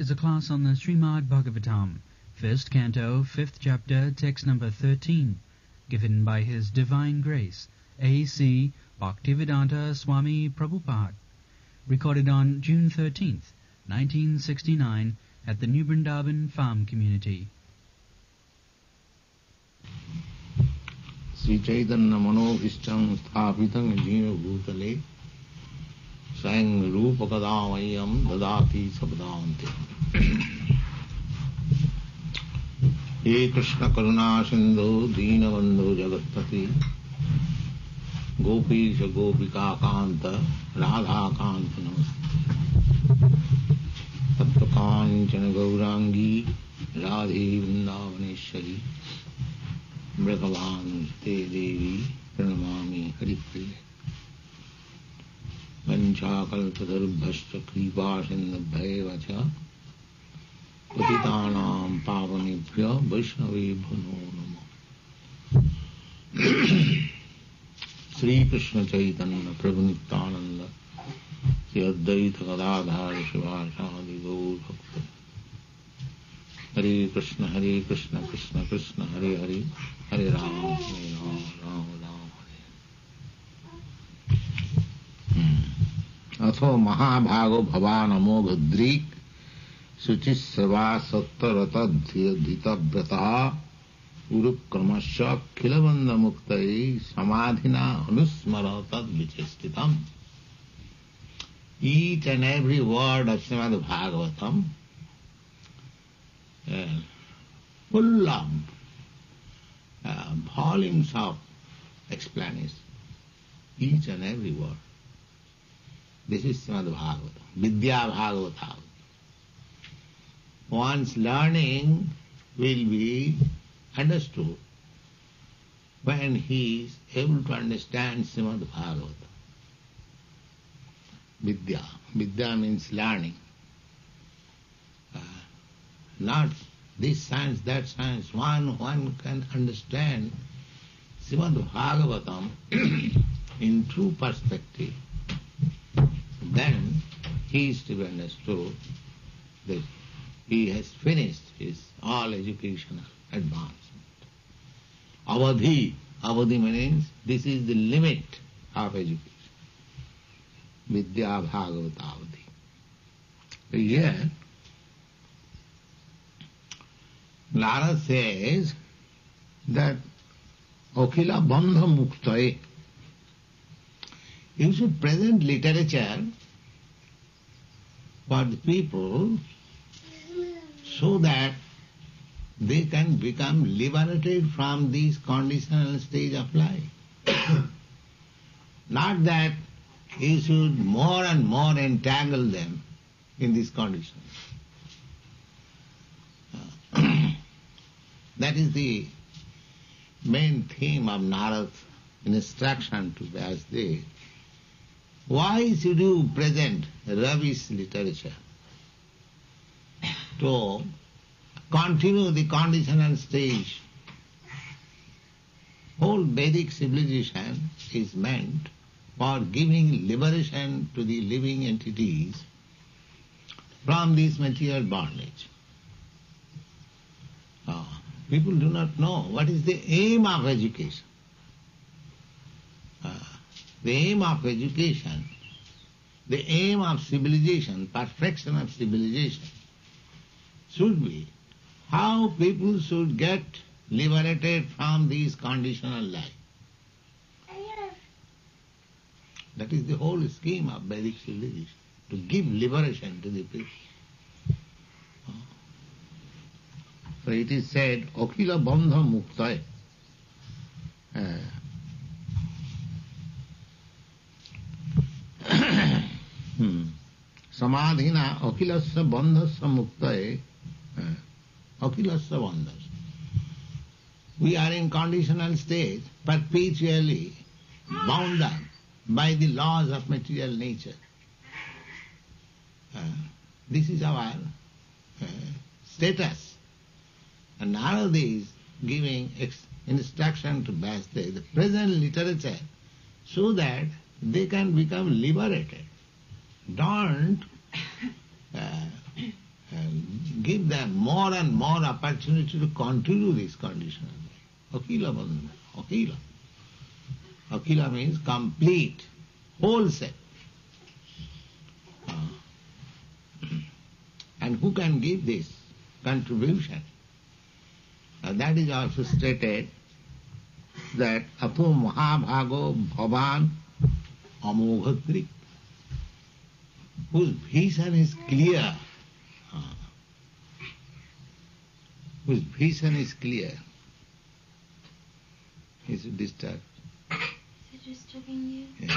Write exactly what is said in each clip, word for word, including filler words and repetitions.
is a class on the Srimad Bhagavatam, first canto, fifth chapter, text number thirteen, given by His Divine Grace, A C Bhaktivedanta Swami Prabhupada, recorded on June thirteenth, nineteen sixty-nine, at the New Vrindavan Farm Community. Sri Chaitanya Manobhishtam Sthapitam Jina Bhutale Sang Rupa Kadavayam Dadati Sabdante Ye Krishna Karuna Sindhu Dina Bandhu Jagatpati Gopisha Gopika Kanta Radha Kanta Namaste Tattva Kanchana Gaurangi Radhi Vrindavaneshwari Bhagavan Te Devi Pranamami Haripriya Vanchakalpadarbhascha Kripa Sindhabhaya Vacha Patitanam Pavanibhya Vaishnavi Bhuno Namo Sri Krishna Chaitanya Prabhu Nityananda Sri Advaita Gadadhar Shivasadi Gaur Bhakta Hare Krishna Hare Krishna Krishna Krishna Hare Hare Hare Rama Hare Rama Rama Rama Hare Atho Mahabhago Bhavanamo Bhadrik Suchisrava Sattarata Dhita Brataha Urukramasya Khilabanda Muktai Samadhina Anusmarata Vichestitam. Each and every word of Srimad Bhagavatam uh, full of uh, volumes of explanation. Each and every word. This is Srimad Bhagavatam, Vidya Bhagavatam. One's learning will be understood when he is able to understand Srimad Bhagavatam. Vidya. Vidya means learning. Uh, not this science, that science. One, one can understand Srimad Bhagavatam in true perspective. Then he is to be understood that he has finished his all educational advancement. Avadhi. Avadhi means this is the limit of education. Vidya Bhagavata Avadhi. Here, Narada says that Akhila Bandha Muktaye. You should present literature for the people so that they can become liberated from this conditional stage of life. Not that you should more and more entangle them in this condition. That is the main theme of Narada's instruction to Vyasdev. Why should you present rubbish literature? To continue the conditional stage. Whole Vedic civilization is meant for giving liberation to the living entities from this material bondage. Uh, people do not know what is the aim of education. Uh, the aim of education, the aim of civilization, perfection of civilization, should be how people should get liberated from this conditional life. That is the whole scheme of Vedic civilization, to give liberation to the people. So it is said, Akhila Bandha Muktaya. Uh, hmm. Samadhina Akhilasya Bandhasya Muktaya. Uh, Akhilasya Bandhasya. We are in conditional state, perpetually bound up by the laws of material nature. Uh, this is our uh, status. And Narada is giving ex- instruction to Vyasdev, the present literature, so that they can become liberated. Don't uh, uh, give them more and more opportunity to continue this condition. Akila bandhana, akila. Akila means complete, wholesale. Uh, and who can give this contribution? Uh, that is also stated that Apo Mahabhago Bhavan Amoghatrik, whose vision is clear, uh, whose vision is clear. Is it disturbed? Is it disturbing you? Yes.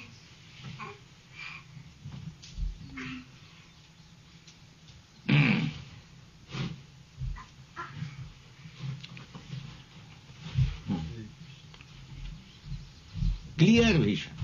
Clear vision.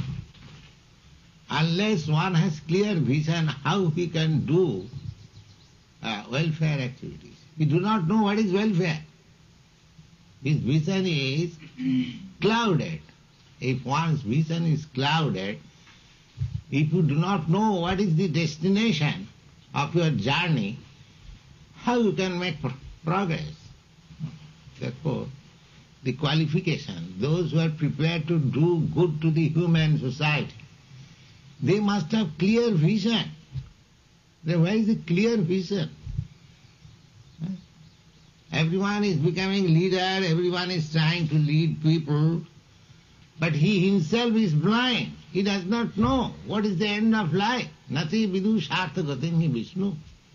Unless one has clear vision, how he can do uh, welfare activities? We do not know what is welfare. His vision is clouded. If one's vision is clouded, if you do not know what is the destination of your journey, how you can make pro- progress? Therefore, the qualification, those who are prepared to do good to the human society, they must have clear vision. Then where is the clear vision? Everyone is becoming leader, everyone is trying to lead people, but he himself is blind. He does not know what is the end of life. Nati vidu shartha gatim hi Vishnu.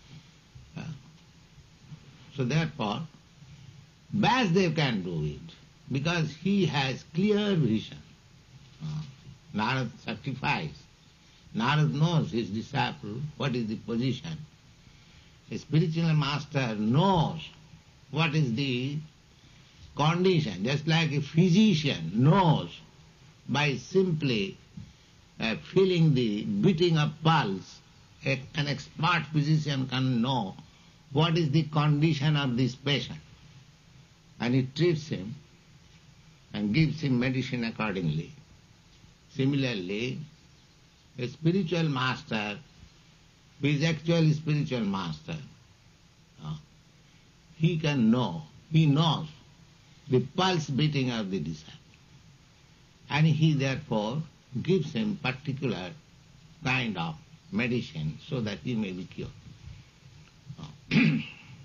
So therefore, Vasudev can do it, because he has clear vision. Narad certifies. Narad knows his disciple, what is the position. A spiritual master knows what is the condition, just like a physician knows by simply uh, feeling the beating of pulse. A, an expert physician can know what is the condition of this patient, and he treats him and gives him medicine accordingly. Similarly, a spiritual master who is actually spiritual master, uh, he can know, he knows the pulse beating of the disciple, and he therefore gives him particular kind of medicine so that he may be cured. Uh,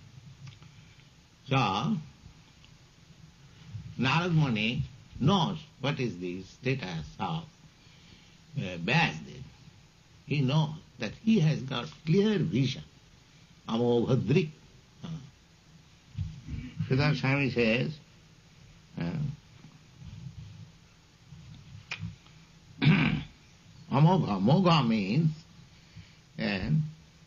so, Narad Muni knows what is the status of uh, Vasudev. He knows that he has got clear vision. Amoghadrik. Uh, Siddhartha Swami says, uh, Amogha. Mogha means and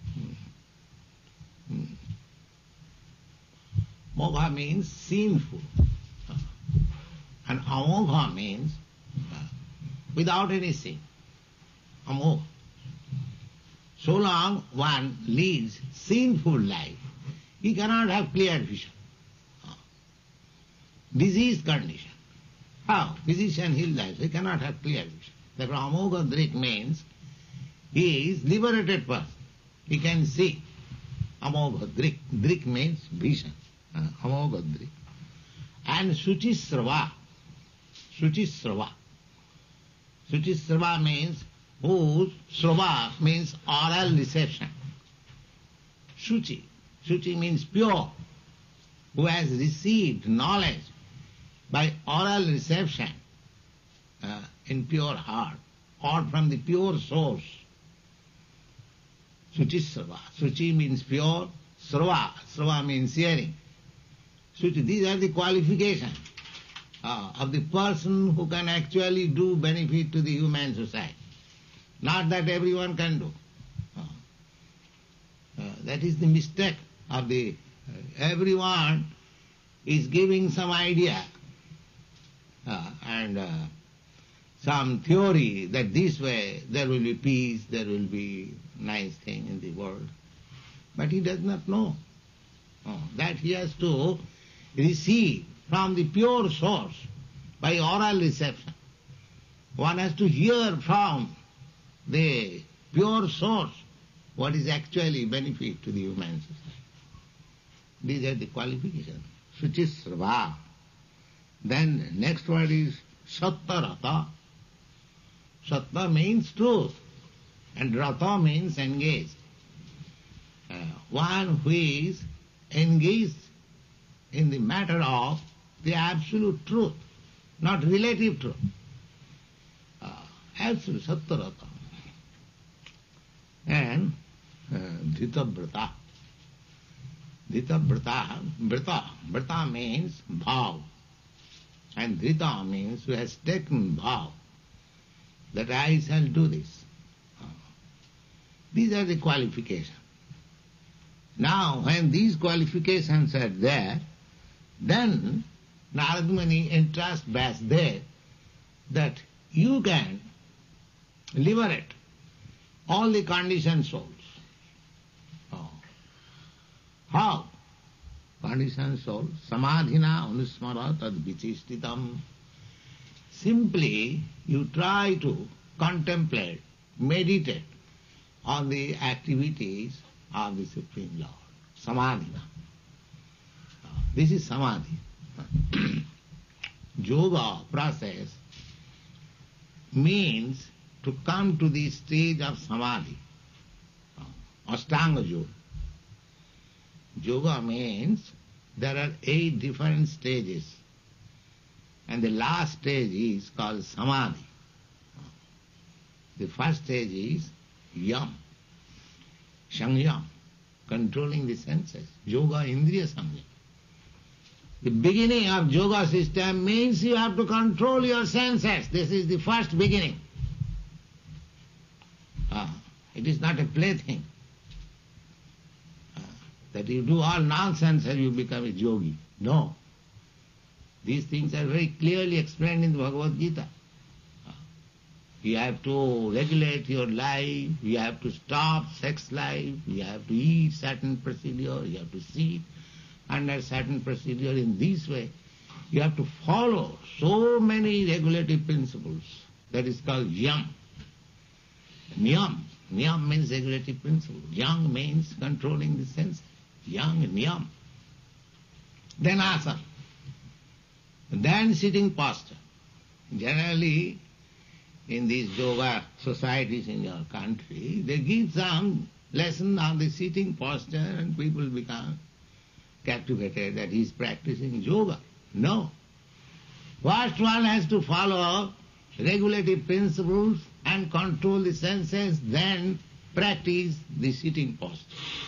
Mogha means sinful. Uh, and Amogha means uh, without any sin. Amogha. So long one leads sinful life, he cannot have clear vision. Uh, disease condition. How? Physician heals life, he cannot have clear vision. Therefore, Amogha Drik means he is liberated person. He can see. Amogha Drik. Drik means vision. Uh, Amogha Drik. And Suchisrava. Suchisrava. Suchisrava means whose srava means oral reception. Shuchi. Shuchi means pure. Who has received knowledge by oral reception uh, in pure heart or from the pure source. Suchisrava. Suchi means pure. Srava. Srava means hearing. Suchi. These are the qualifications uh, of the person who can actually do benefit to the human society. Not that everyone can do. Uh, uh, that is the mistake of the... Uh, everyone is giving some idea uh, and uh, some theory that this way there will be peace, there will be nice thing in the world. But he does not know. Uh, that he has to receive from the pure source by oral reception. One has to hear from the pure source what is actually benefit to the human society. These are the qualifications. Suchisrava. Then next word is Sattarata. Satta means truth, and Rata means engaged. Uh, one who is engaged in the matter of the absolute truth, not relative truth. Uh, absolute Sattarata. And uh, Dhitavrata. Dhitavrata, Vrata. Vrata means vow. And Dhrita means who has taken vow that I shall do this. Uh, these are the qualifications. Now, when these qualifications are there, then Narad Muni entrusts Vyasdeva that you can liberate all the conditioned souls. Oh. How? Conditioned soul, samadhina anusmara tad vichistitam. Simply you try to contemplate, meditate on the activities of the Supreme Lord. Samadhina. This is samadhi. Yoga process means to come to the stage of samadhi, Ashtanga Yoga. Yoga means there are eight different stages, and the last stage is called samadhi. The first stage is yam, sangyam, controlling the senses, yoga indriya samyam. The beginning of yoga system means you have to control your senses. This is the first beginning. Ah, it is not a plaything. Ah, that you do all nonsense and you become a yogi. No. These things are very clearly explained in the Bhagavad Gita. Ah, you have to regulate your life, you have to stop sex life, you have to eat certain procedure, you have to sit under certain procedure in this way. You have to follow so many regulative principles. That is called yam. Niyam. Niyam means regulative principle. Yang means controlling the senses. Yang, niyam. Then asana. Then sitting posture. Generally, in these yoga societies in your country, they give some lesson on the sitting posture and people become captivated that he is practicing yoga. No. First one has to follow regulative principles and control the senses, then practice the sitting posture.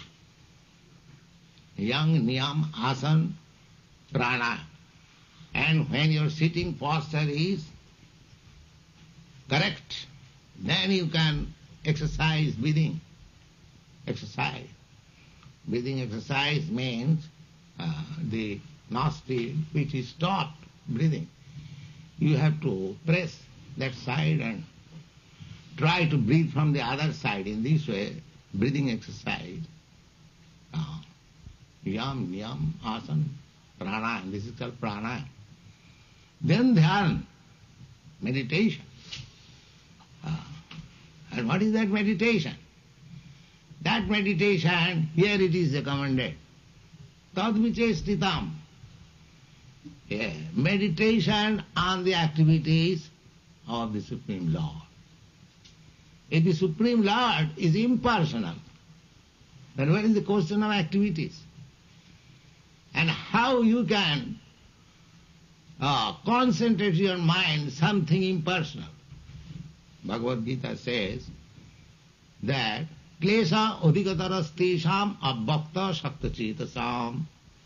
Yang, niyam, asana, prana. And when your sitting posture is correct, then you can exercise breathing. Exercise. Breathing exercise means uh, the nostril which is stopped breathing. You have to press that side and try to breathe from the other side. In this way, breathing exercise. Uh, yam, niyam, asana, pranayam. This is called pranayam. Then dhyan, meditation. Uh, and what is that meditation? That meditation, here it is recommended. Tad vichestitam. Yeah, meditation on the activities of the Supreme Lord. If the Supreme Lord is impersonal, then what is the question of activities? And how you can uh, concentrate your mind something impersonal? Bhagavad Gita says that klesha adhikatarastesham abbakta shaktachetasam.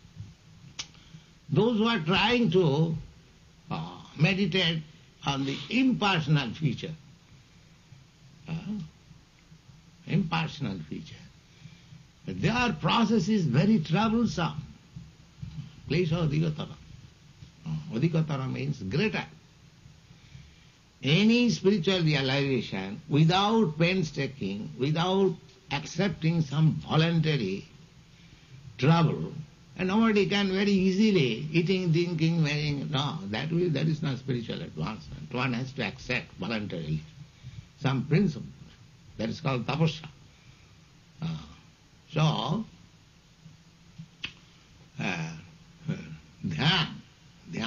Those who are trying to uh, meditate on the impersonal feature, uh, impersonal feature, their process is very troublesome. Klesha adhikatara. Uh, adhikatara means greater. Any spiritual realization without painstaking, without accepting some voluntary trouble, and nobody can very easily, eating, drinking, wearing, no, that will, that is not spiritual advancement. One has to accept voluntarily some principle. That is called tapasya. Uh, so,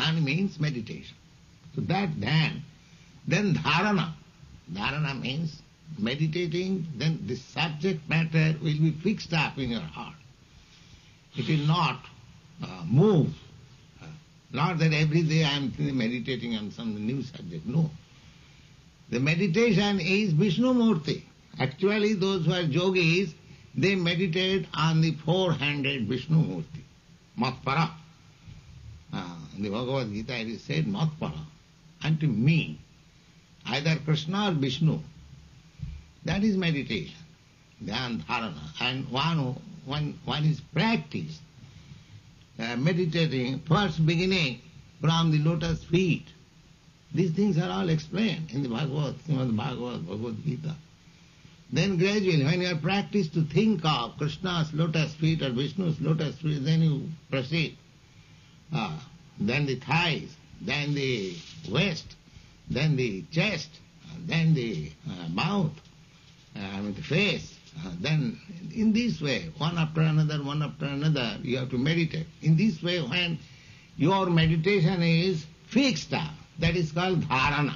dhyan means meditation. So that dhyan, then dharana. Dharana means meditating, then the subject matter will be fixed up in your heart. It will not uh, move. Uh, not that every day I am meditating on some new subject. No. The meditation is Vishnu Murti. Actually, those who are yogis, they meditate on the four-handed Vishnu Murti. Matpara. Uh, in the Bhagavad Gita it is said, Matpara. Unto me. Either Krishna or Vishnu. That is meditation. Dhyan dharana. And one, who, one, one is practiced. Uh, meditating, first beginning from the lotus feet. These things are all explained in the Bhagavad, Srimad Bhagavad, Bhagavad Gita. Then gradually, when you are practiced to think of Krishna's lotus feet or Vishnu's lotus feet, then you proceed. Uh, then the thighs, then the waist, then the chest, then the uh, mouth, uh, the face. Uh, then in this way, one after another, one after another, you have to meditate. In this way, when your meditation is fixed up, that is called dharana.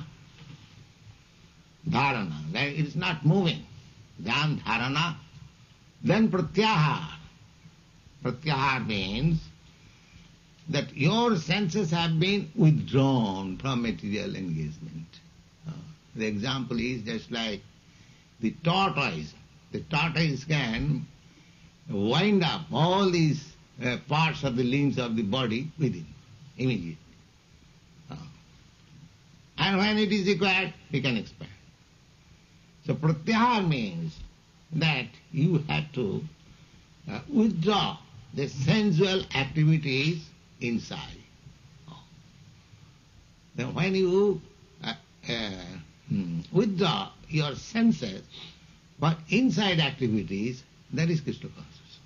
Dharana, that it is not moving. Dhyan dharana. Then pratyahar. Pratyahar means that your senses have been withdrawn from material engagement. Uh, the example is just like the tortoise. The tortoise can wind up all these uh, parts of the limbs of the body within, immediately. Uh, and when it is required, he can expand. So pratyahar means that you have to uh, withdraw the sensual activities inside. Oh. Then when you uh, uh, hmm, withdraw your senses for inside activities, that is Krishna consciousness.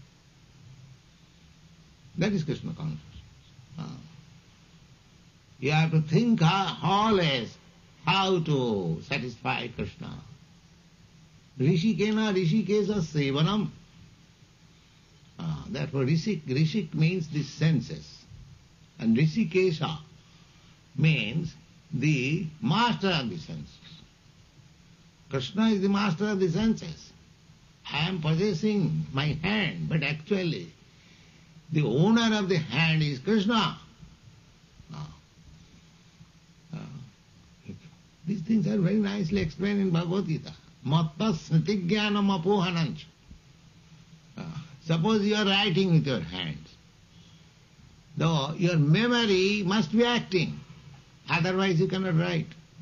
That is Krishna consciousness. Uh, you have to think how, always how to satisfy Krishna. Rishikena Rishikesa Sevanam. Uh, therefore Rishik, Rishik means the senses. And Rishikesha means the master of the senses. Krishna is the master of the senses. I am possessing my hand, but actually the owner of the hand is Krishna. Uh, uh, these things are very nicely explained in Bhagavad Gita. Matta smriti jnanam apohananch. Uh, suppose you are writing with your hands. Though your memory must be acting, otherwise you cannot write.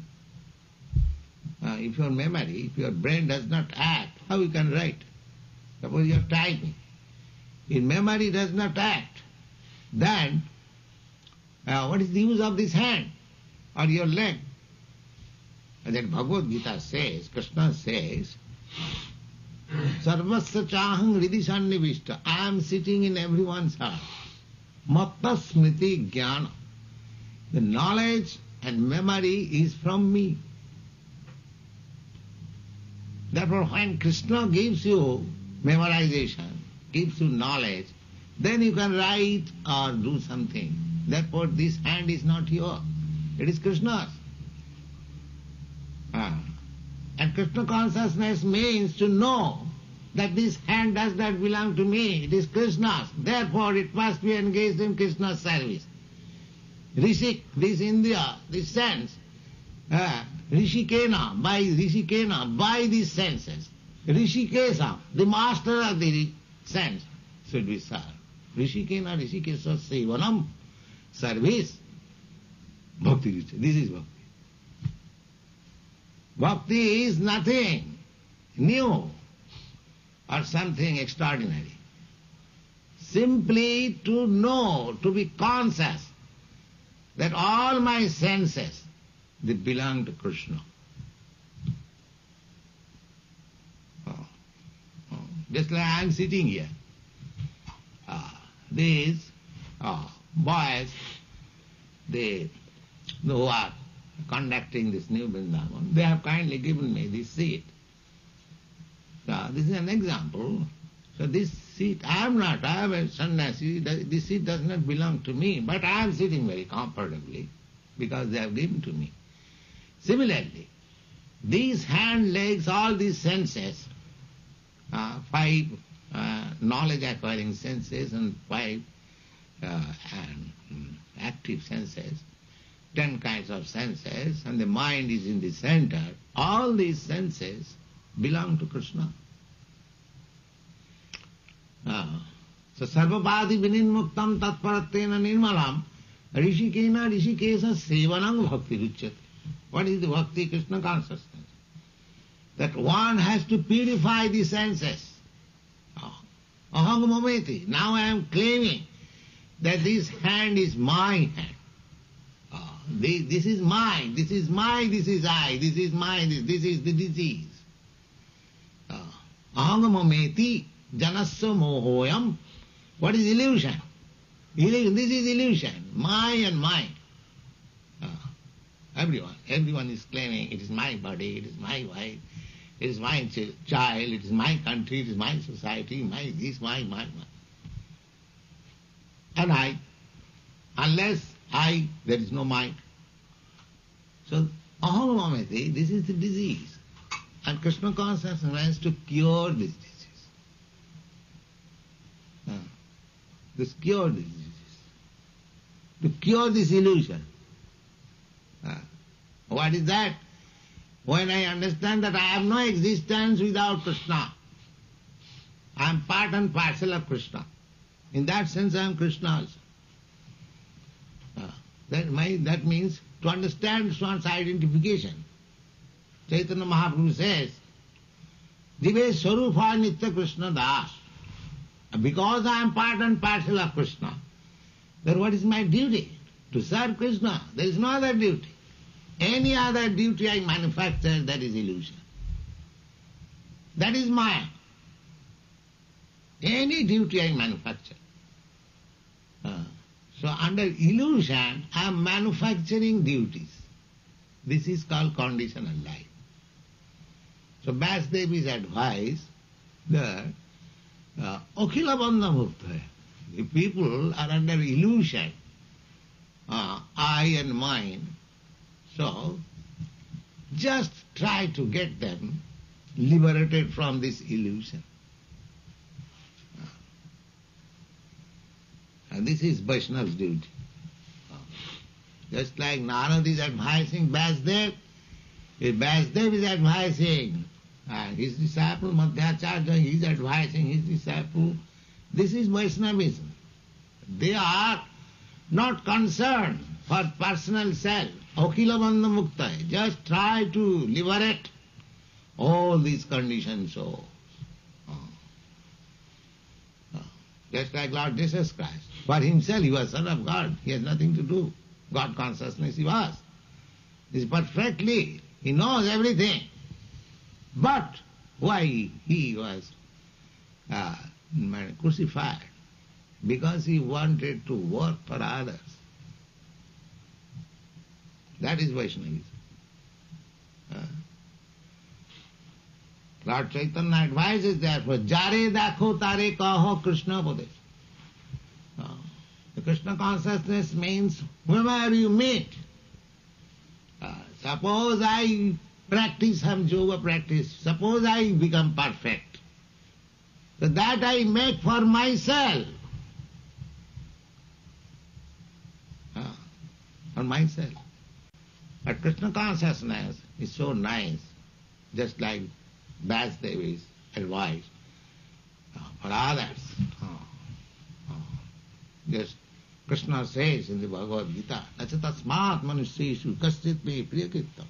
Uh, if your memory, if your brain does not act, how you can write? Suppose you are typing. If memory does not act, then uh, what is the use of this hand or your leg? And then Bhagavad Gita says, Krishna says, Sarvasya chahang hridisannivishta. I am sitting in everyone's heart. Matta smriti jnana. The knowledge and memory is from me. Therefore, when Krishna gives you memorization, gives you knowledge, then you can write or do something. Therefore, this hand is not yours. It is Krishna's. Ah. And Krishna consciousness means to know that this hand does not belong to me, it is Krishna's. Therefore, it must be engaged in Krishna's service. Rishik, this Indriya, this sense, uh, Rishikena, by Rishikena, by these senses. Rishikesa, the master of the sense, should be served. Rishikena, Rishikesa, Sevanam, service. Bhakti, this is bhakti. Bhakti is nothing new or something extraordinary. Simply to know, to be conscious that all my senses, they belong to Krishna. Oh. Oh. Just like I am sitting here. Uh, these uh, boys, they who are conducting this new Vrindavan, they have kindly given me this seat. So this is an example So this seat, I am not, I am a sannyasi, this seat does not belong to me, but I am sitting very comfortably because they have given to me. Similarly, these hand, legs, all these senses, uh, five uh, knowledge-acquiring senses and five uh, and, um, active senses, ten kinds of senses, and the mind is in the center, all these senses belong to Krishna. Uh, so sarvapadi vininmuktam tatparatena nirmalam rishikena rishikesa sevanam bhakti ruchyate. What is the bhakti? Krishna consciousness. That one has to purify the senses. Oh. Aham mameti. Now I am claiming that this hand is my hand. Oh. This, this is mine, this is mine, this is I, this is mine, this, this is the disease. Oh. Aham mameti. Janasya mohoyam. What is illusion? Illusion. This is illusion. My and mine. Uh, everyone. Everyone is claiming it is my body, it is my wife, it is my ch- child, it is my country, it is my society, my this, my, my, my. And I. Unless I, there is no mind. So, aham mameti, this is the disease. And Krishna consciousness wants to cure this disease. Uh, this cure this disease. To cure this illusion. Uh, what is that? When I understand that I have no existence without Krishna. I am part and parcel of Krishna. In that sense I am Krishna also. Uh, that, my, that means to understand one's identification. Chaitanya Mahaprabhu says, Jive Swarupa Nitya Krishna Das. Because I am part and parcel of Krishna, then what is my duty? To serve Krishna. There is no other duty. Any other duty I manufacture, that is illusion. That is Maya. Any duty I manufacture. Uh, so under illusion, I am manufacturing duties. This is called conditional life. So Vasudeva's advice that Uh, Akhila Bandha Mukta. The people are under illusion, uh, I and mine. So, just try to get them liberated from this illusion. Uh, and this is Vaishnava's duty. Uh, just like Narad is advising Vasudev, if Vasudev is advising Uh, his disciple Madhyacharya, he is advising his disciple. This is Vaishnavism. They are not concerned for personal self. Akhila Bandha Mukta. Just try to liberate all these conditioned souls. Oh. Oh. Just like Lord Jesus Christ. For himself he was Son of God. He has nothing to do. God consciousness he was. He is perfectly. He knows everything. But why he was uh, crucified? Because he wanted to work for others. That is Vaishnavism. Uh, Lord Chaitanya advises therefore, Jare dakho tare kaho Krishna Pade. Uh, the Krishna consciousness means whoever you meet. Uh, suppose I practice some yoga practice. Suppose I become perfect. So that I make for myself. Ah, for myself. But Krishna consciousness is so nice, just like Vasudeva's advice uh, for others. Uh, uh, just Krishna says in the Bhagavad Gita, Nacha tasmat manusyeshu kaschit me priyakrittam.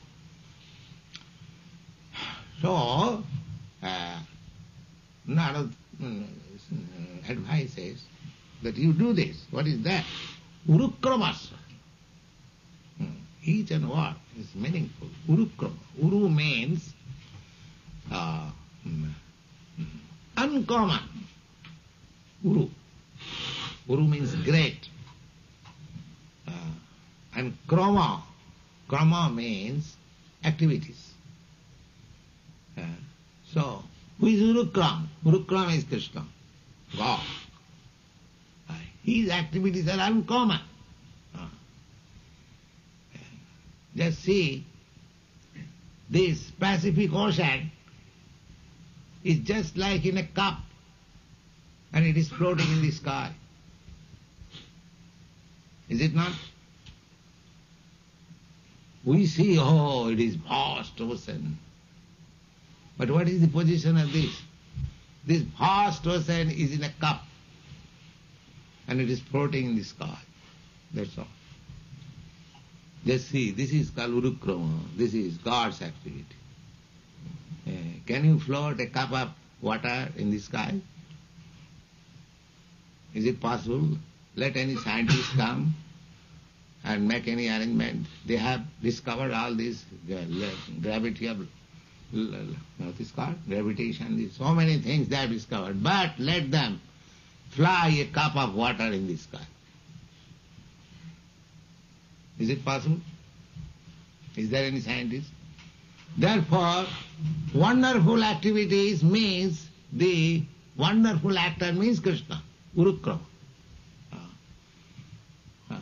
So, uh, Narad uh, advises that you do this. What is that? Urukramasya. Hmm. Each and word is meaningful. Urukrama. Uru means uh, uncommon. Uru. Uru means great. Uh, and krama. Krama means activities. Uh, so, who is Urukram? Urukram is Krishna. God. Uh, his activities are uncommon. Uh, just see, this Pacific Ocean is just like in a cup, and it is floating in the sky. Is it not? We see, oh, it is vast ocean. But what is the position of this? This vast ocean is in a cup, and it is floating in the sky. That's all. Just see, this is called urukrama. This is God's activity. Uh, can you float a cup of water in the sky? Is it possible? Let any scientist come and make any arrangement. They have discovered all this uh, gravity of, what is called? Gravitation, so many things they have discovered. But let them fly a cup of water in the sky. Is it possible? Is there any scientist? Therefore, wonderful activities means the wonderful actor means Krishna, Urukrama. Uh, uh,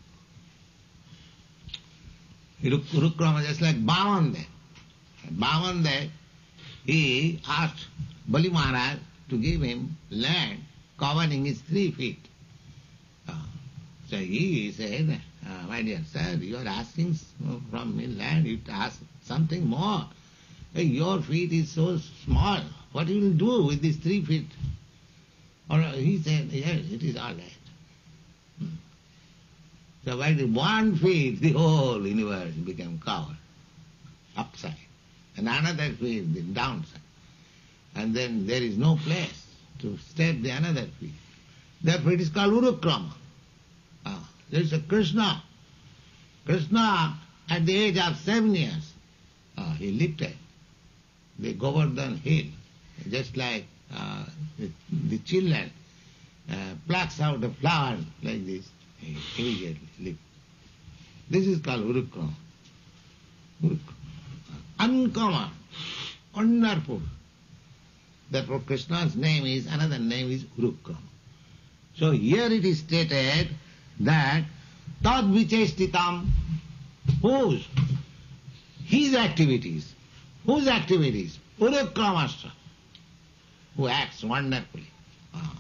Urukrama just like Bhavande. Bhavande, he asked Bali Maharaj to give him land covering his three feet. Uh, so he said, uh, my dear sir, you are asking from me land, you ask something more. Hey, your feet is so small, what you will do with these three feet? Or he said, yes, it is all right. Hmm. So by the one feet, the whole universe became covered, upside, and another feet, the downside. And then there is no place to step the another feet. Therefore it is called Urukrama. Ah, there is a Krishna. Krishna, at the age of seven years, ah, he lifted the Govardhan hill, just like uh, the, the children uh, plucks out a flower like this, he immediately lift. This is called Urukrama. Urukrama. Uncommon, wonderful. Therefore Krishna's name is, another name is Urukrama. So here it is stated that tad vichestitam, whose, his activities, whose activities? Urukramastra, who acts wonderfully. Ah.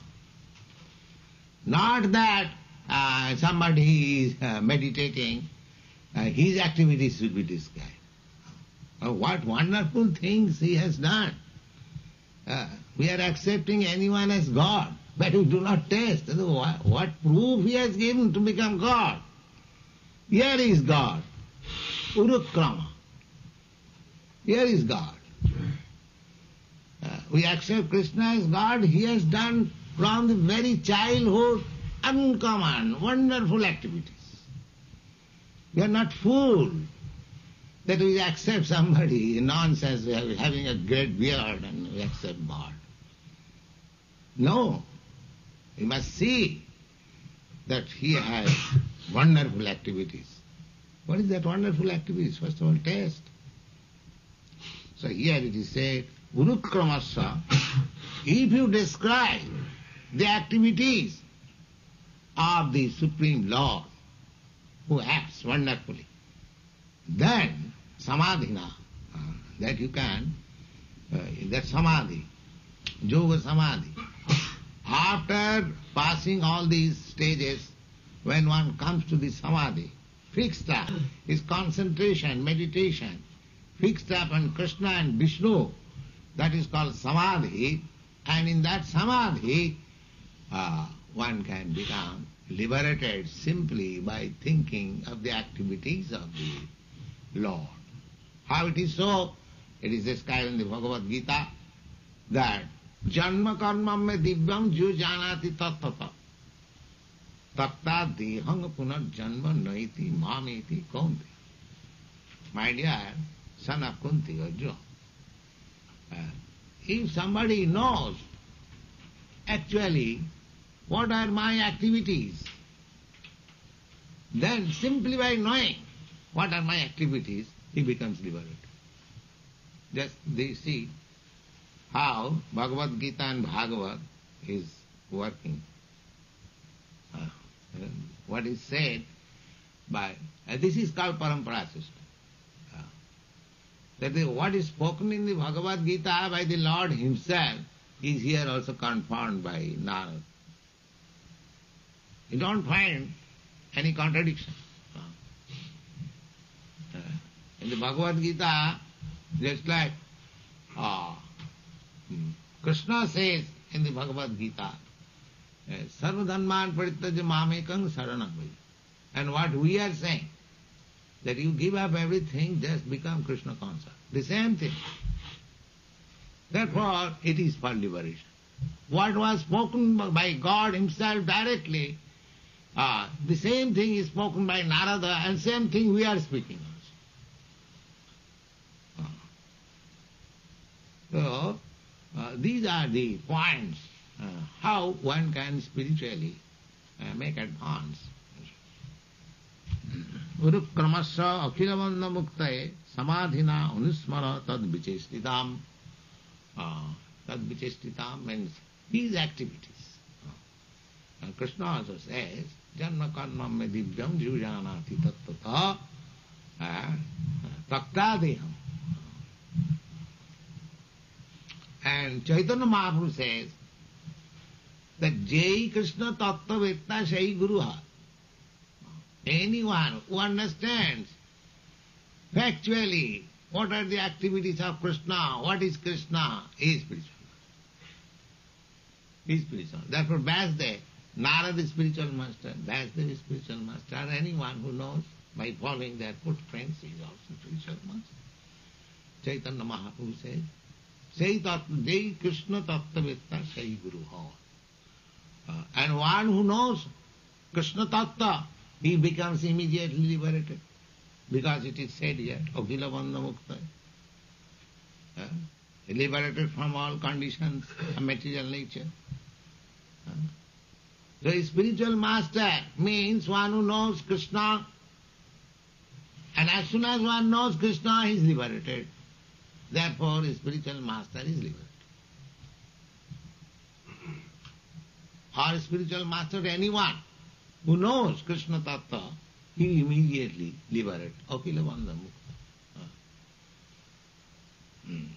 Not that uh, somebody is uh, meditating, uh, his activities should be described. Uh, what wonderful things he has done. Uh, we are accepting anyone as God, but we do not test what, what proof he has given to become God. Here is God, Urukrama. Here is God. Uh, we accept Krishna as God. He has done from the very childhood uncommon, wonderful activities. We are not fooled that we accept somebody, nonsense, having a great beard and we accept God. No. We must see that he has wonderful activities. What is that wonderful activities? First of all, taste. So here it is said, Urukramasya, if you describe the activities of the Supreme Lord, who acts wonderfully, then samadhina, uh, that you can, uh, that samadhi, yoga samadhi. After passing all these stages, when one comes to the samadhi, fixed up, is concentration, meditation, fixed up on Krishna and Vishnu, that is called samadhi, and in that samadhi, uh, one can become liberated simply by thinking of the activities of the Lord. How it is so? It is described in the Bhagavad Gita that Janma karma me divyam ju janati tattata tatta dehang punar janma naiti mameti kaunti. My dear son of Kunti, Arjuna, uh, if somebody knows actually what are my activities, then simply by knowing what are my activities, he becomes liberated. Just they see how Bhagavad Gita and Bhagavad is working. Uh, what is said by, uh, this is called parampara system. Uh, that is, what is spoken in the Bhagavad Gita by the Lord himself is here also confirmed by Narada. You don't find any contradiction. Uh, uh, in the Bhagavad Gita, just like uh, Krishna says in the Bhagavad Gita, Sarva dhamman parityajya mamekam saranam bhaja. And what we are saying, that you give up everything, just become Krishna conscious. The same thing. Therefore, it is for liberation. What was spoken by God himself directly, uh, the same thing is spoken by Narada, and same thing we are speaking also. Uh, so, uh, these are the points, uh, how one can spiritually uh, make advance. Urukramasya akhilavanda muktaye samadhina anusmara tad vichestitam. Tad vichestitam means these activities. Uh, and Krishna also says, janma karma me divyam jujanati tattata taktadeham. And Chaitanya Mahaprabhu says that Jai Krishna Tattva Vetta Shai Guruha. Anyone who understands factually what are the activities of Krishna, what is Krishna, is spiritual. Is spiritual. Therefore Vyasdev, Narada is spiritual master, Vyasdev is spiritual master, anyone who knows by following their footprints is also spiritual master. Chaitanya Mahaprabhu says, Sai tattva, Jai Krishna tattva vitta Sai Guruha. Uh, and one who knows Krishna tattva, he becomes immediately liberated. Because it is said here, Akhila Bandha Mukta. Uh, liberated from all conditions of material nature. Uh, so a spiritual master means one who knows Krishna, and as soon as one knows Krishna, he is liberated. Therefore, a spiritual master is liberated. Or a spiritual master to anyone who knows Krishna Tattva, he immediately liberated. Akhila Bandha Mukta. Uh. Hmm.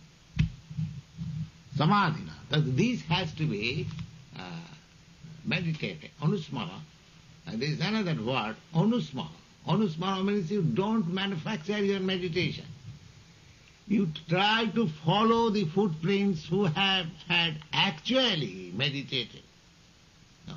Samadhina. That this has to be uh, meditated. Anusmara. Uh, there is another word, anusmara. Anusmara means you don't manufacture your meditation. You try to follow the footprints who have had actually meditated. No.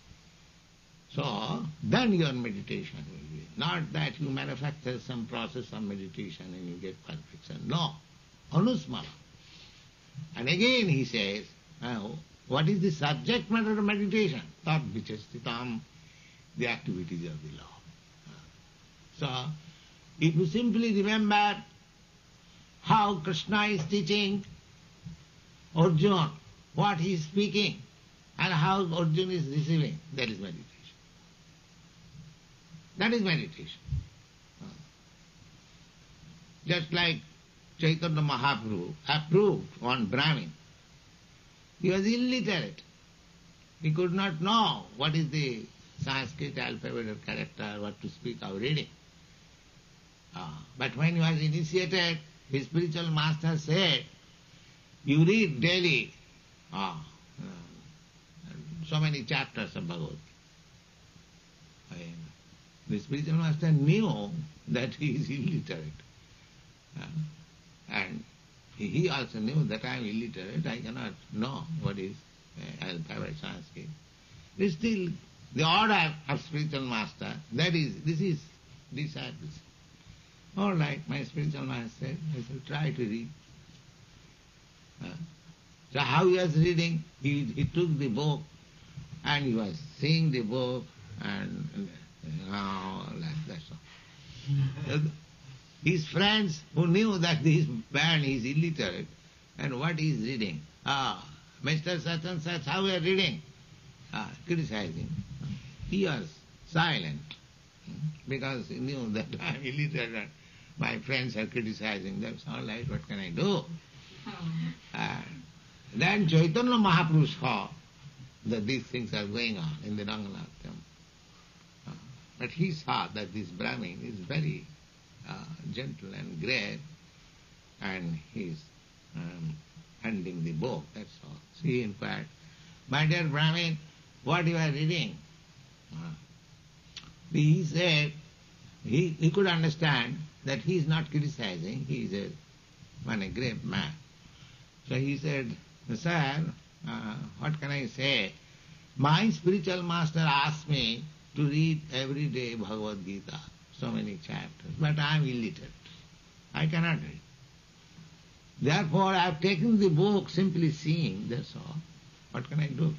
So, then your meditation will be. Not that you manufacture some process of meditation and you get perfection. No. Anusmara. And again he says, oh, what is the subject matter of meditation? Tat vichastitam, the activities of the Lord. So, if you simply remember how Krishna is teaching Arjuna, what he is speaking, and how Arjuna is receiving, that is meditation. That is meditation. Just like Chaitanya Mahaprabhu approved one Brahmin. He was illiterate. He could not know what is the Sanskrit alphabet or character, what to speak or reading. Uh, but when he was initiated, his spiritual master said, you read daily uh, uh, so many chapters of Bhagavad Gita. The spiritual master knew that he is illiterate. Uh, and he also knew that I am illiterate, I cannot know what is uh, alphabet Sanskrit. But still, the order of spiritual master, that is, this is discipleship. All right, my spiritual master said, I shall try to read. Uh, so how he was reading, he, he took the book and he was seeing the book and uh, like that. So. His friends who knew that this man is illiterate and what he is reading, ah, Mister such and such, how we are reading, ah, criticizing. He was silent because he knew that I am illiterate. My friends are criticizing. That's all right, what can I do? Uh, then Chaitanya Mahaprabhu saw that these things are going on in the Ranganath temple. Uh, but he saw that this Brahmin is very uh, gentle and grave, and he's um, handing the book, that's all. So he inquired, "My dear Brahmin, what you are reading?" Uh, he said, he, he could understand that he is not criticizing, he is a, one, a great man. So he said, "Sir, uh, what can I say? My spiritual master asked me to read every day Bhagavad Gita, so many chapters, but I am illiterate. I cannot read. Therefore I have taken the book simply seeing, that's all. What can I do?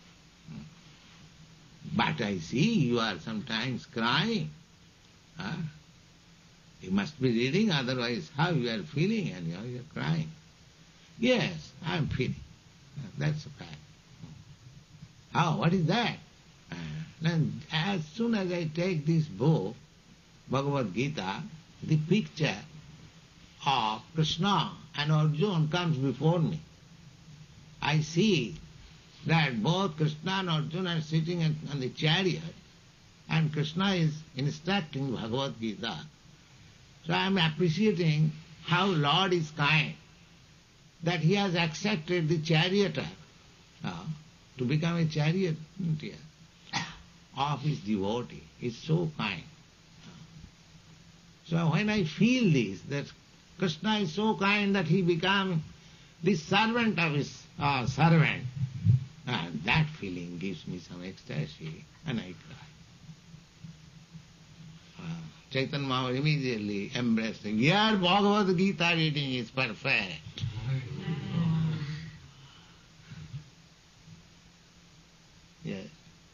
But I see you are sometimes crying. Huh? You must be reading, otherwise how you are feeling and you are, you are crying." "Yes, I am feeling. That's a fact." "How? What is that?" Uh, then as soon as I take this book, Bhagavad Gita, the picture of Krishna and Arjuna comes before me. I see that both Krishna and Arjuna are sitting on the chariot, and Krishna is instructing Bhagavad Gita. So I am appreciating how Lord is kind, that he has accepted the charioteer uh, to become a charioteer of his devotee. He is so kind. So when I feel this, that Krishna is so kind that he becomes the servant of his uh, servant, uh, that feeling gives me some ecstasy, and I cry. Uh, Chaitanya Mahaprabhu immediately embraced him. Your Bhagavad Gita reading is perfect. Yes.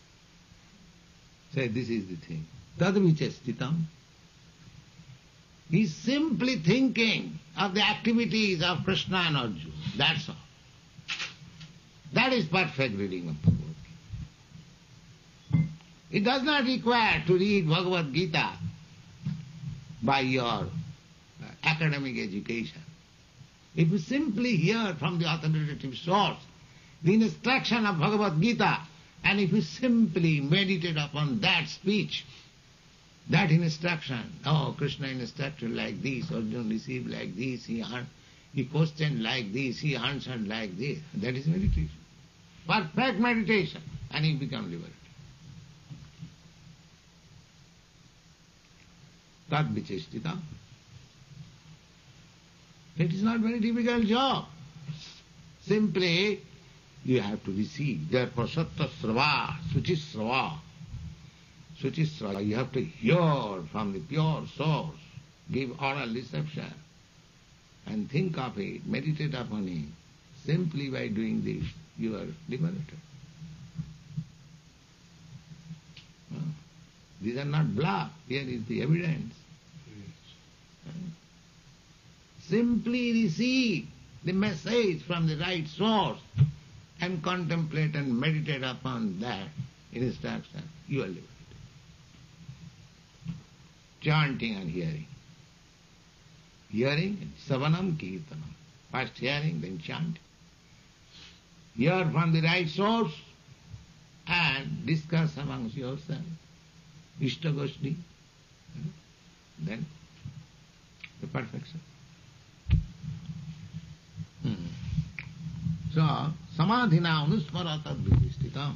So this is the thing. Tadvichastitam. He is simply thinking of the activities of Krishna and Arjuna. That's all. That is perfect reading of Bhagavad Gita. It does not require to read Bhagavad Gita by your uh, academic education. If you simply hear from the authoritative source the instruction of Bhagavad Gita, and if you simply meditate upon that speech, that instruction, oh, Krishna instructed like this, Arjuna received like this, he, he questioned like this, he answered like this, that is meditation. Perfect meditation, and you become liberated. Tad vichestita. It is not a very difficult job. Simply you have to receive. Therefore, satta srava, suchisrava. Suchisrava, you have to hear from the pure source, give oral reception, and think of it, meditate upon it. Simply by doing this, you are liberated. Uh, these are not bluff, here is the evidence. Uh, simply receive the message from the right source and contemplate and meditate upon that instruction, you are liberated. Chanting and hearing. Hearing, savanam kirtanam. First hearing, then chanting. Hear from the right source and discuss amongst yourself. Ishtagoshni. Then the perfection. Hmm. So, samadhina anusmara tad vidistitam.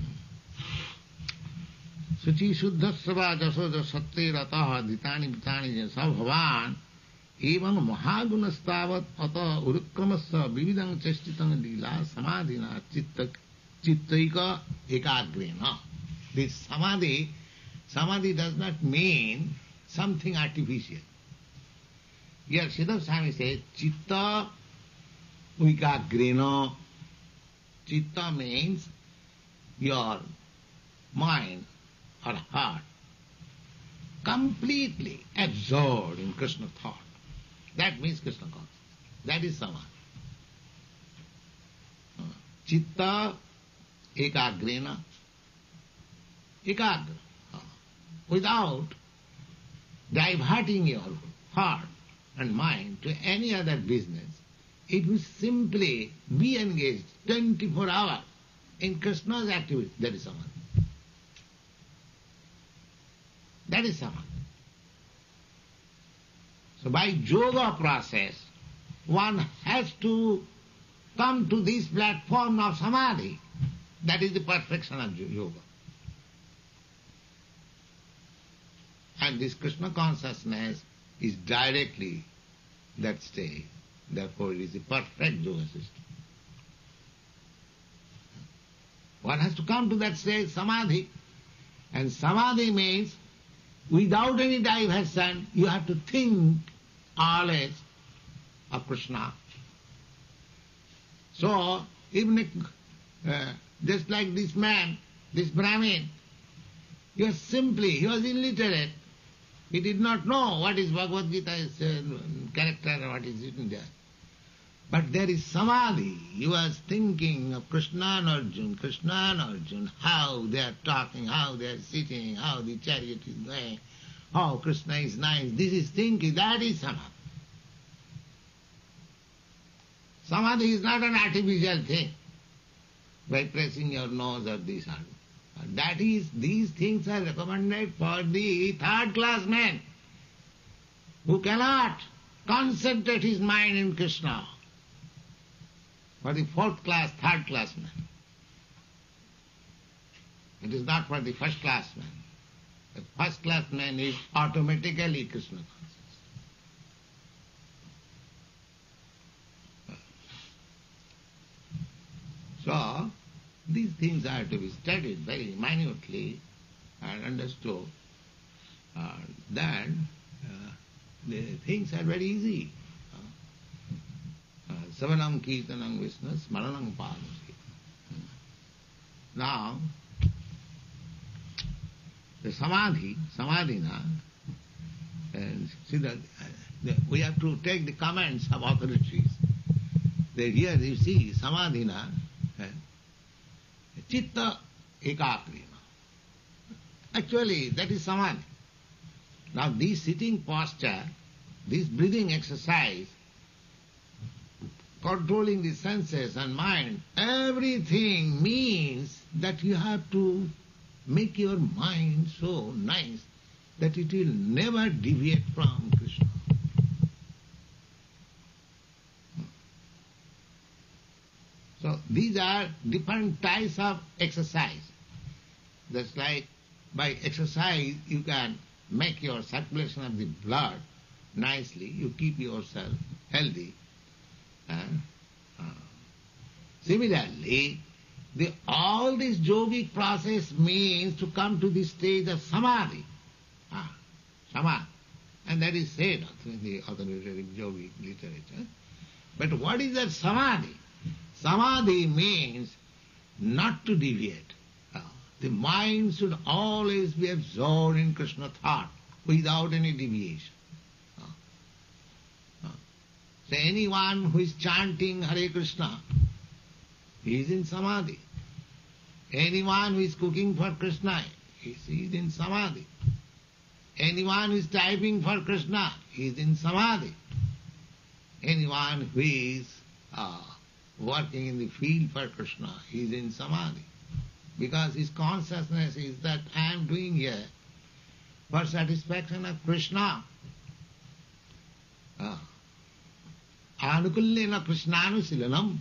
Suchi shuddhasava jasoja satte rataha ditani vitani jasa bhavan evam mahagunastavat ata urukramasya vividang chestitang lila samadhina chitta chittaika ekagrena. This samadhi, samadhi does not mean something artificial. Here Siddha Swami says, chitta ekagrena. Chitta means your mind or heart completely absorbed in Krishna thought. That means Krishna consciousness. That is samadhi. Chitta ekagrena. Ekagra. Without diverting your heart and mind to any other business, it will simply be engaged twenty-four hours in Krishna's activity, that is samadhi. That is samadhi. So by yoga process, one has to come to this platform of samadhi. That is the perfection of yoga. And this Krishna consciousness is directly that stage. Therefore it is a perfect yoga system. One has to come to that stage, samadhi. And samadhi means without any diversion, you have to think always of Krishna. So, even uh, just like this man, this Brahmin, he was simply, he was illiterate. He did not know what is Bhagavad Gita's uh, character and what is written there. But there is samadhi. He was thinking of Krishna and Arjuna, Krishna and Arjuna, how they are talking, how they are sitting, how the chariot is going, how Krishna is nice. This is thinking, that is samadhi. Samadhi is not an artificial thing, by pressing your nose or this or that. That is, these things are recommended for the third class man who cannot concentrate his mind in Krishna. For the fourth class, third class man. It is not for the first class man. The first class man is automatically Krishna conscious. So, these things are to be studied very minutely and understood. Uh, then uh, the things are very easy. Savanam Kirtanam Vishnu Smaranam Padasi. Now, the samadhi, samadhina, and see that uh, we have to take the comments of authorities. That here you see samadhina, uh, chitta ekakrina. Actually, that is samadhi. Now, this sitting posture, this breathing exercise, controlling the senses and mind, everything means that you have to make your mind so nice that it will never deviate from Krishna. So these are different types of exercise. That's like by exercise you can make your circulation of the blood nicely, you keep yourself healthy. Uh, uh, similarly, the, all this yogic process means to come to the stage of samadhi. Ah, samadhi. And that is said in the authoritative yogic literature. But what is that samadhi? Samadhi means not to deviate. Uh, the mind should always be absorbed in Krishna thought without any deviation. So anyone who is chanting Hare Krishna, he is in samadhi. Anyone who is cooking for Krishna, he is in samadhi. Anyone who is typing for Krishna, he is in samadhi. Anyone who is uh, working in the field for Krishna, he is in samadhi. Because his consciousness is that I am doing here for satisfaction of Krishna. Uh, Anukullena Krishnanushilanam.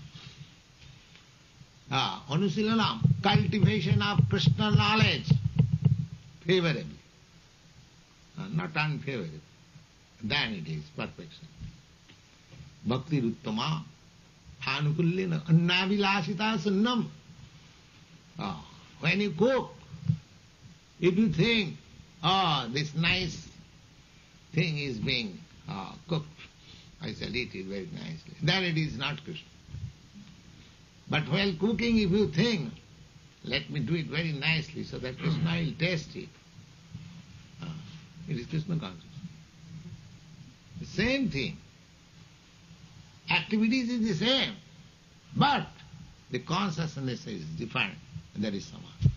Ah, Anusilanam, cultivation of Krishna knowledge, favorably, uh, not unfavorably. Then it is perfection. Bhakti Ruttama, Anukullena, Annavilasita Sunnam. Ah, when you cook, if you think, oh, this nice thing is being uh, cooked, I shall eat it very nicely. Then it is not Krishna. But while cooking, if you think, let me do it very nicely so that Krishna will taste it, uh, it is Krishna consciousness. The same thing. Activities is the same, but the consciousness is different, and that is samadhi.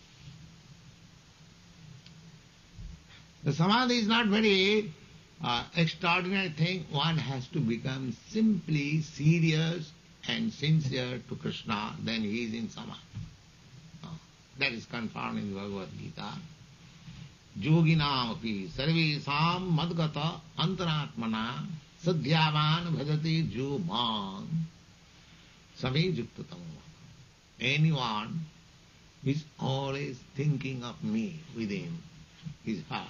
The samadhi is not very uh, extraordinary thing. One has to become simply serious and sincere to Krishna, then he is in samadhi. That is confirmed in Bhagavad Gita. Yoginam api sarvesam madgata antaratmana sadhyavan bhajati jo man same yuktatam. Anyone who is always thinking of me within his heart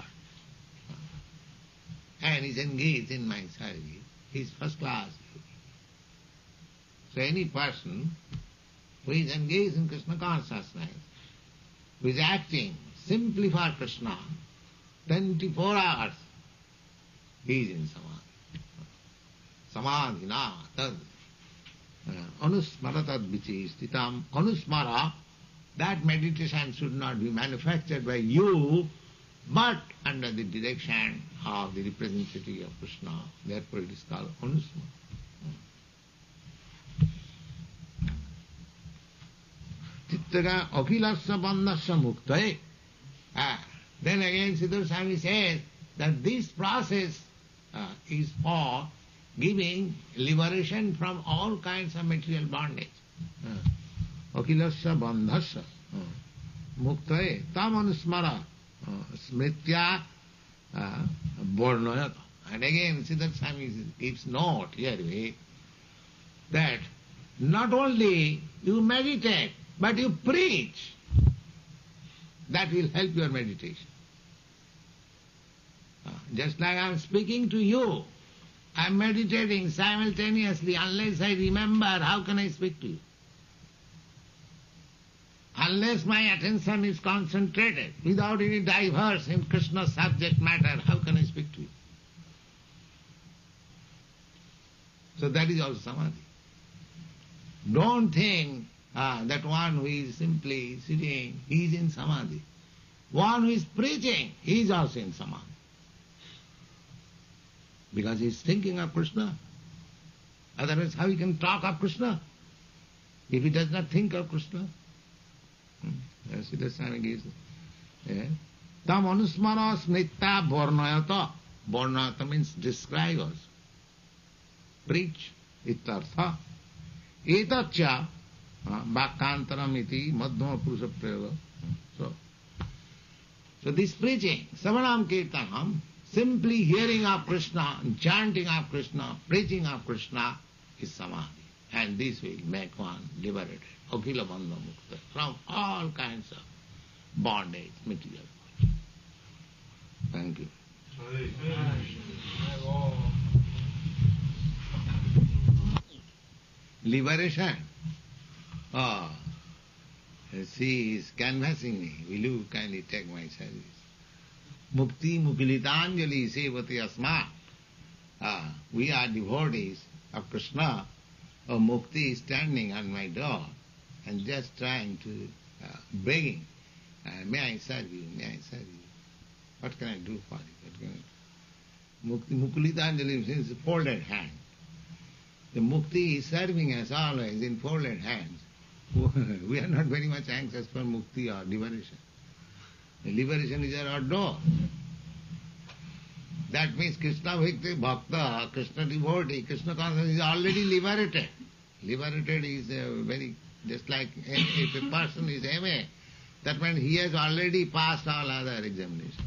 and is engaged in my service, he is first class. So any person who is engaged in Krishna consciousness, who is acting simply for Krishna, twenty-four hours, he is in samadhi. Samadhina tad anusmara tad vichistitam. Anusmara, that meditation should not be manufactured by you, but under the direction of the representative of Krishna. Therefore it is called anusmara. Chittaga akhilasya bandhasya muktaye. Ah, then again Siddhar Swami says that this process uh, is for giving liberation from all kinds of material bondage. Akhilasya bandhasya muktaye tam anusmara smritya bornayata. And again Siddhar Swami gives note here that not only you meditate, but you preach. That will help your meditation. Just like I am speaking to you, I am meditating simultaneously. Unless I remember, how can I speak to you? Unless my attention is concentrated, without any diverse in Krishna's subject matter, how can I speak to you? So that is also samadhi. Don't think ah, that one who is simply sitting, he is in samadhi. One who is preaching, he is also in samadhi. Because he is thinking of Krishna. Otherwise, how he can talk of Krishna if he does not think of Krishna? Hmm. Siddhar Swami gives it. Tam anusmara smritta bornayata. Bornayata means describe us. Preach. Itartha. Etaccha Bhakantaram iti madhyama purusha prayoga. So, so this preaching, Savanam Kirtanam, simply hearing of Krishna, chanting of Krishna, preaching of Krishna is samadhi. And this will make one liberated, akhila bandha mukta, from all kinds of bondage, material bondage. Thank you. Liberation. Ah, she is canvassing me. Will you kindly take my service? Mukti mukilitanjali sevati asma. Ah, we are devotees of Krishna. Oh, Mukti is standing on my door and just trying to, uh, begging, uh, may I serve you, may I serve you. What can I do for you? What can I do? Mukti mukilitanjali means folded hand. The Mukti is serving us always in folded hands. We are not very much anxious for mukti or liberation. The liberation is at our door. That means Krishna Bhakta, Krishna devotee, Krishna consciousness is already liberated. Liberated is a very, just like if a person is M A, that means he has already passed all other examinations.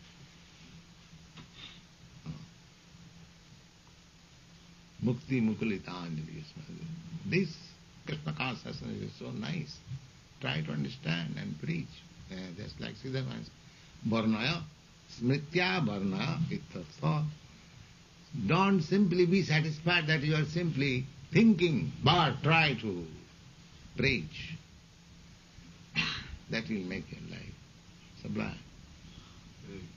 Mukti Mukulita Anjali. This Krishna consciousness is so nice. Try to understand and preach. Uh, just like Siddhartha. Varnaya, Smritya Varnaya Itthartha. Don't simply be satisfied that you are simply thinking, but try to preach. That will make your life sublime.